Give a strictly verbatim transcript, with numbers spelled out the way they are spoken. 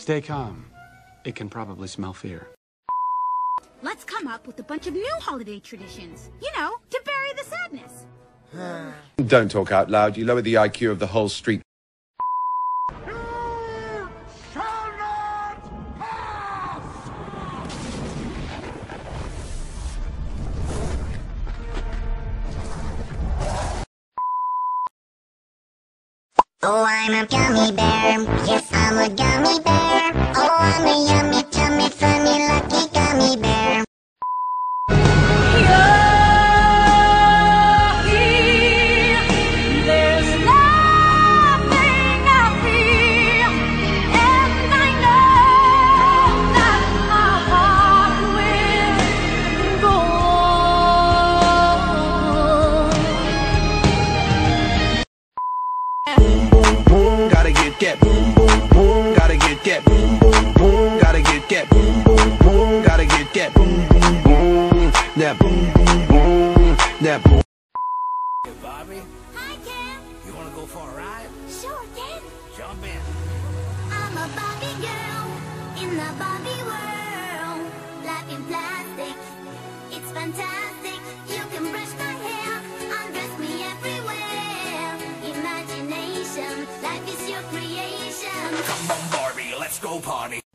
Stay calm. It can probably smell fear. Let's come up with a bunch of new holiday traditions. You know, to bury the sadness. Don't talk out loud. You lower the I Q of the whole street. Oh, I'm a gummy bear. Yes, I'm a gummy bear. Oh, I'm a yummy, tummy, funny, lucky gummy bear. There's nothing I feel, and I know that my heart will go on. Gotta get that boom boom boom. Gotta get that boom boom boom. Gotta get that boom boom boom. Gotta get that boom boom boom. That boom boom boom. That boom. Hey, Bobby, Hi, Ken. you wanna go for a ride? Sure, Ken. Jump in. I'm a Barbie girl in the Barbie world. Life in plastic, it's fantastic. You can brush my hair, undress me everywhere. Imagination, life is your creation. Come on, Barbie, let's go party.